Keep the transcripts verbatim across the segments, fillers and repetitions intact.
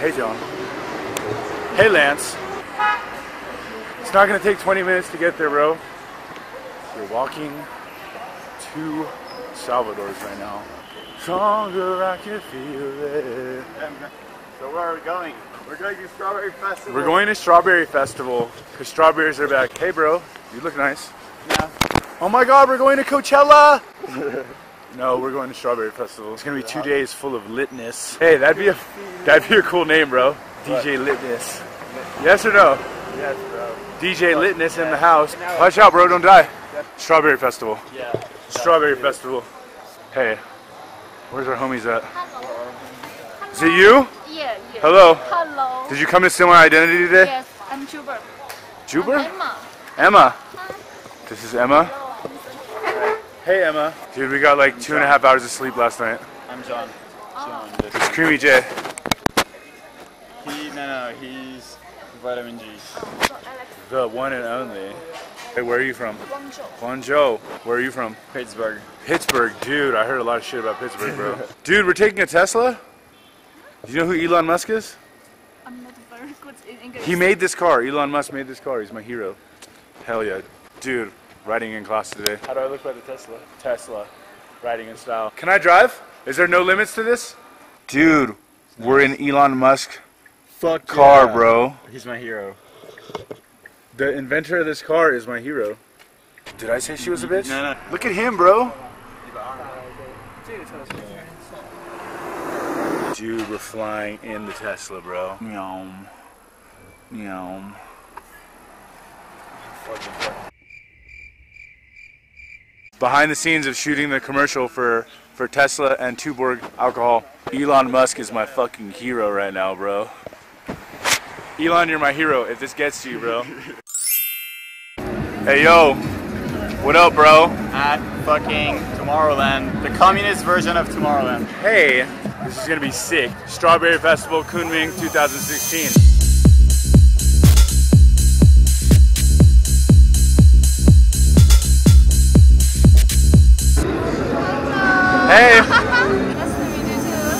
Hey, John. Hey, Lance. It's not gonna take twenty minutes to get there, bro. We're walking to Salvador's right now. Stronger, I can feel it. So where are we going? We're going to Strawberry Festival. We're going to Strawberry Festival because strawberries are back. Hey, bro, you look nice. Yeah. Oh my God, we're going to Coachella. No, we're going to Strawberry Festival. It's gonna be two days full of litness. Hey, that'd be a that'd be a cool name, bro. D J Litness. Yes or no? Yes, bro. D J Litness in the house. Watch out, bro, don't die. Strawberry Festival. Yeah. Strawberry Festival. Hey, where's our homies at? Hello. Is it you? Yeah, yeah. Hello. Hello. Did you come to steal my identity today? Yes, I'm Juber. Juber? I'm Emma. Emma. Hi. This is Emma. Hey, Emma. Dude, we got like two and a half hours of sleep last night. I'm John. John. It's Creamy J. He, no, no, he's Vitamin G. The one and only. Hey, where are you from? Guangzhou. Guangzhou. Where are you from? Pittsburgh. Pittsburgh. Dude, I heard a lot of shit about Pittsburgh, bro. Dude, we're taking a Tesla? Do you know who Elon Musk is? I'm not very good in English. He made this car. Elon Musk made this car. He's my hero. Hell yeah. Dude, riding in class today. How do I look by the Tesla? Tesla. Riding in style. Can I drive? Is there no limits to this? Dude, we're in Elon Musk Fuck car, yeah. bro. He's my hero. The inventor of this car is my hero. Did I say she was a bitch? No, no. Look at him, bro. Dude, we're flying in the Tesla, bro. Yum. Yum. Behind the scenes of shooting the commercial for, for Tesla and Tuborg alcohol, Elon Musk is my fucking hero right now, bro. Elon, you're my hero if this gets to you, bro. Hey, yo. What up, bro? At fucking Tomorrowland. The communist version of Tomorrowland. Hey, this is gonna be sick. Strawberry Festival, Kunming, two thousand sixteen. Hey! Nice to meet you too.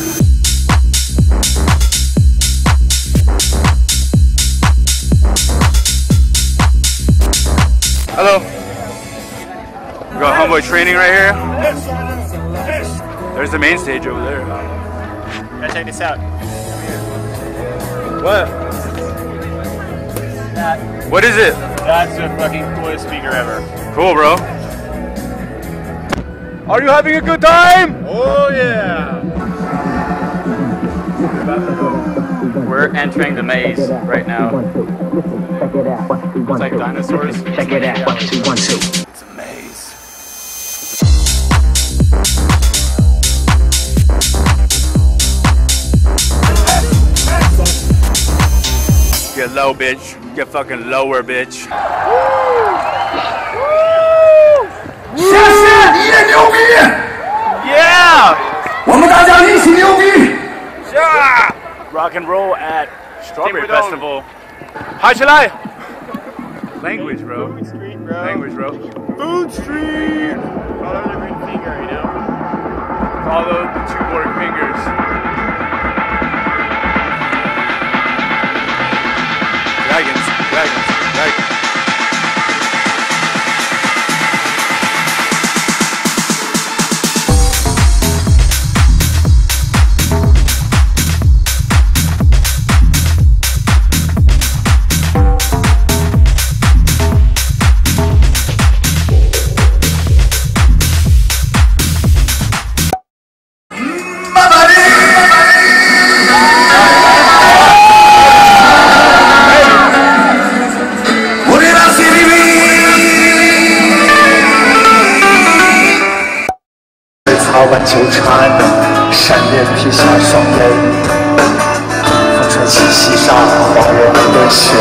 Hello. We got Homeboy training right here. There's the main stage over there. Now check this out. What? That, What is it? that's the fucking coolest speaker ever. Cool, bro. Are you having a good time? Oh yeah! We're entering the maze right now. It's like dinosaurs. Check it out. One, two, one, two. It's a maze. Get low, bitch. Get fucking lower, bitch. 谢谢你也牛逼 Yeah! 我们大家一起牛逼 Yeah! Rock and roll at Strawberry Festival. Hi, Chalai! Language, bro. Food Street, bro. Language, bro. Food Street! Follow the green finger, you know? Follow the two board fingers. Dragons, dragons, dragons. 纠缠，闪电劈下双眉，风吹起西沙黄人的血。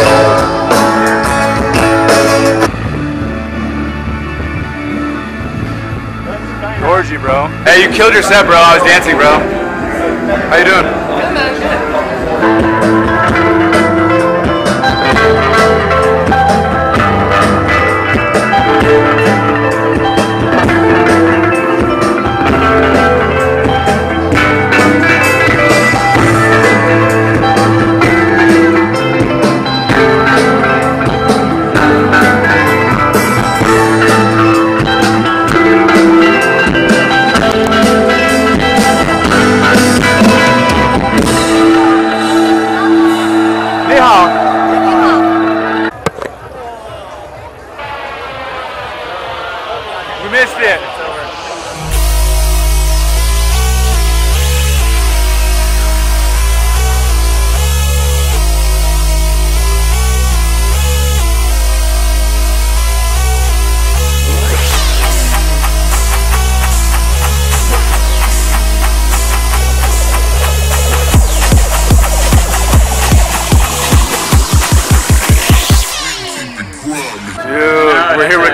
Orgy, bro. Hey, you killed your set, bro. I was dancing, bro. How you doing? Good, man.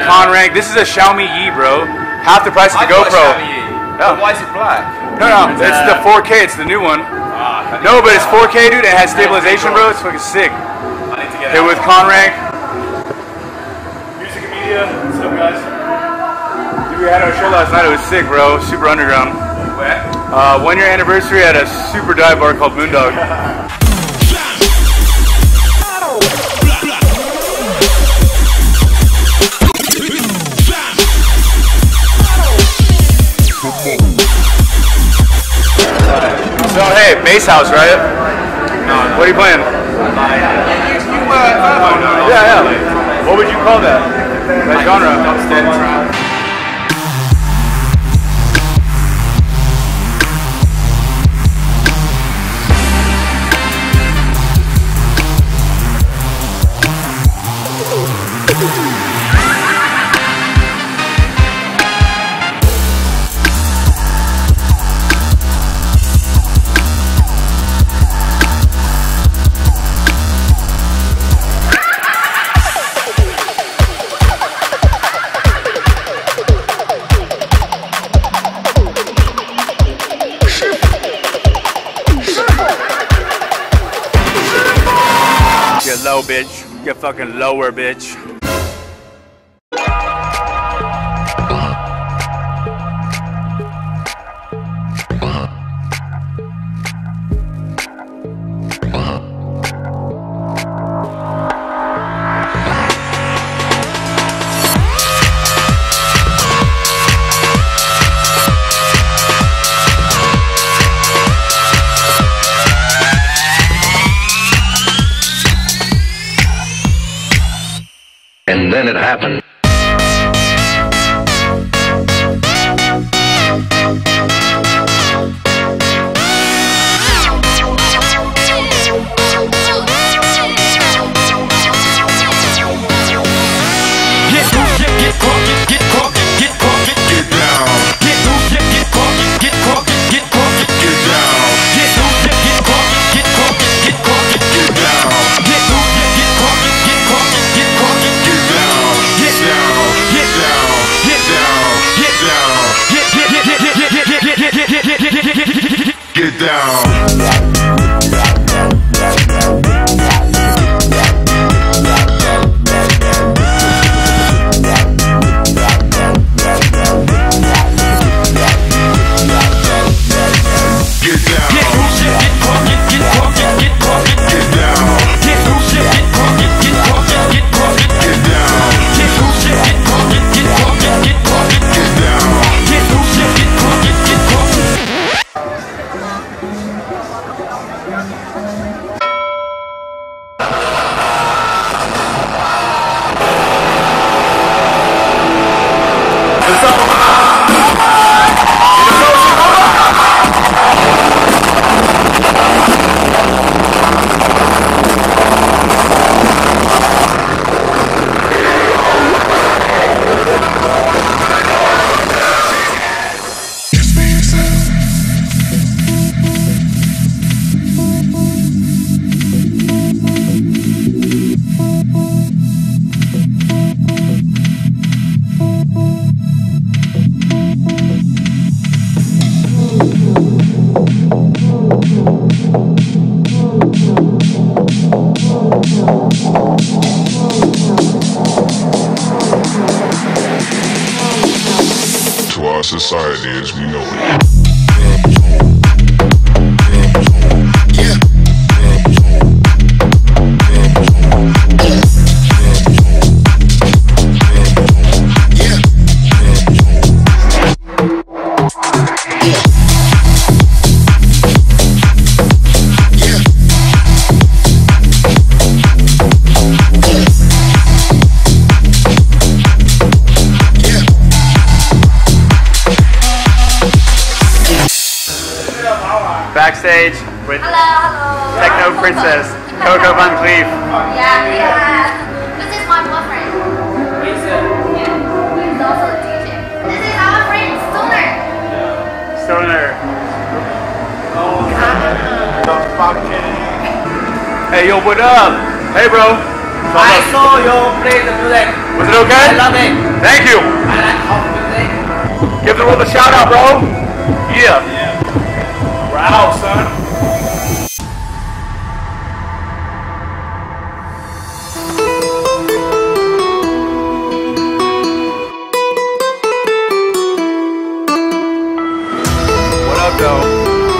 Conrank. This is a Xiomi Yi, bro. Half the price of the GoPro. Oh. Why is it black? No, no, it's, it's the four K. It's the new one. Ah, no, but it's four K, dude. It has stabilization, bro. It's fucking sick. I need to get Here it with Conrank. Music and media. What's up, guys? Dude, we had our show last night. It was sick, bro. Super underground. Where? Uh, one year anniversary at a super dive bar called Moondog. So hey, bass house, right? No, no. What are you playing? You, you were uh, no, no, Yeah, yeah. What would you call that? That genre? Dubstep. Get low, bitch. Get fucking lower, bitch. And then it happened. Get down. Society as we know it. Backstage with Hello, hello. Techno Princess, Coco Van Cleef. Yeah, yeah. This is my boyfriend. Yeah, he's also a D J. This is our friend, Stoner. Stoner. Hey, yo, what up? Hey, bro. I saw you play the music. Was it okay? I love it. Thank you. I like house music. Give the world a shout out, bro. Yeah. Yeah. We're out, son. What up, though?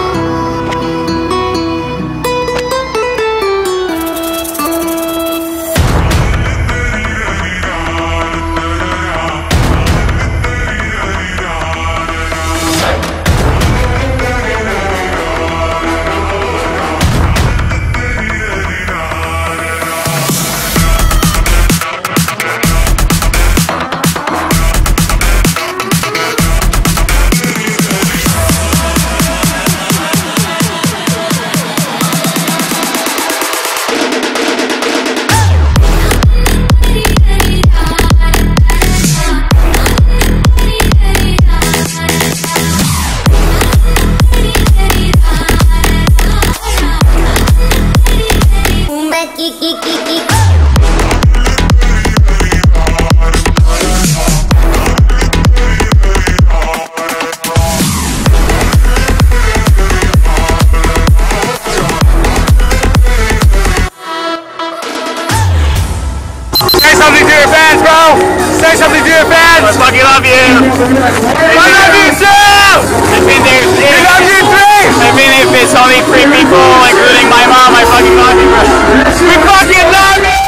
Say something to your fans! I fucking love you! I love you too! I mean, there's, I love you too! I mean, if it's only three people, including my mom, I fucking love you, bro. We fucking love you!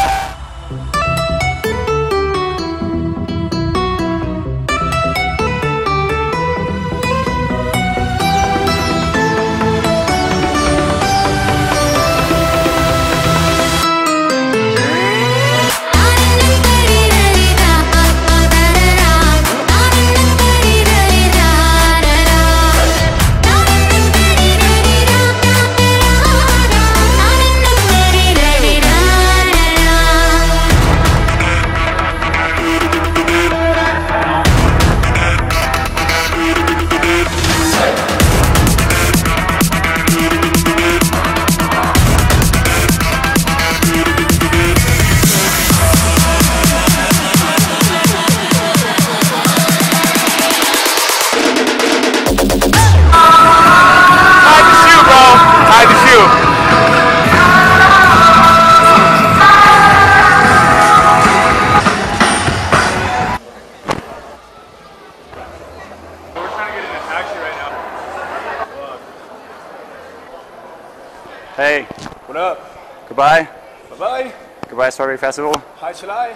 Hey. What up? Goodbye. Bye-bye. Goodbye, Strawberry Festival. Hi, Chalai.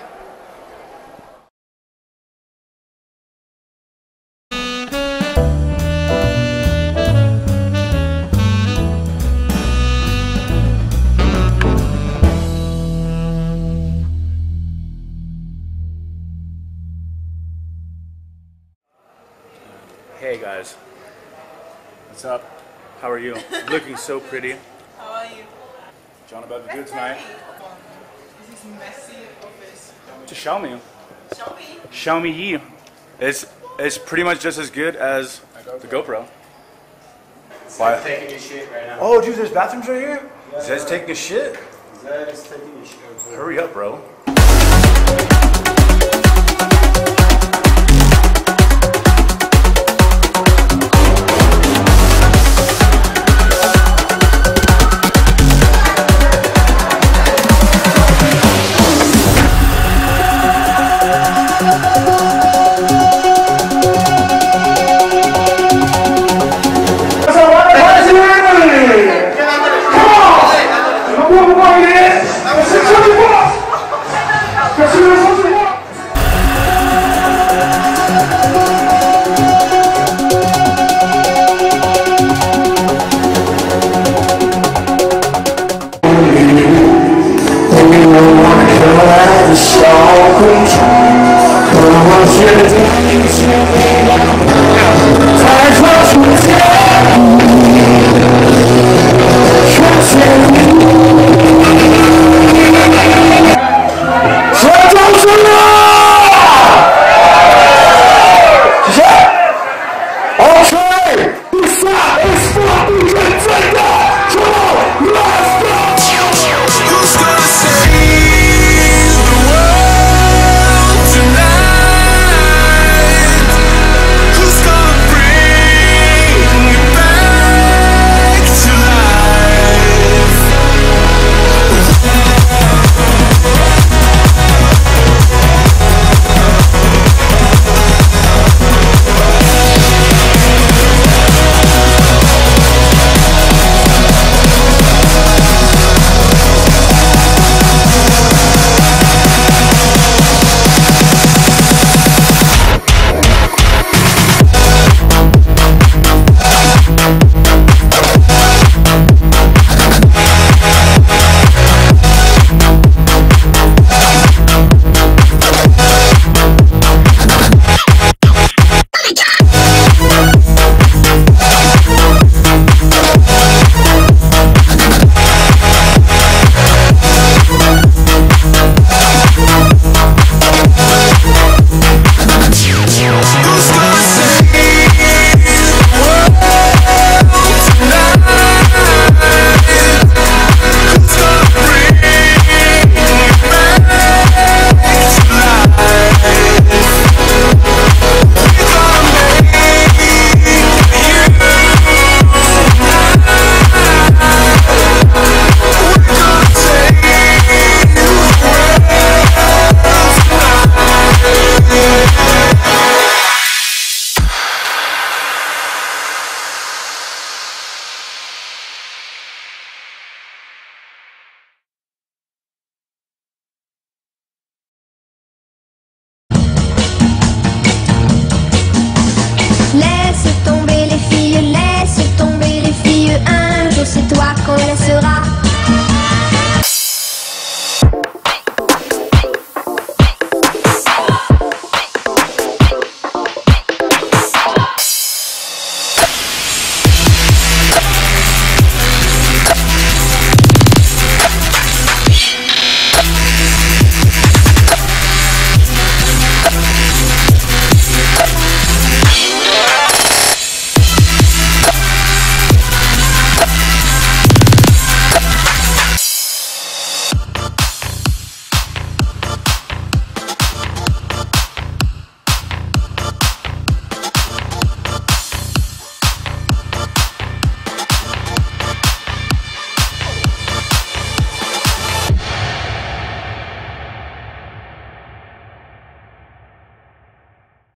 Hey guys. What's up? How are you? Looking so pretty. How are you? John about to do tonight. This is messy office. To Xiomi. Xiomi? Xiomi Yi. It's it's pretty much just as good as the GoPro. Why? Taking a shit right now. Oh, dude, there's bathrooms right here. Zedd's taking a shit. Zedd is taking a shit. Hurry up, bro. Who's gonna say c'est toi qu'on laissera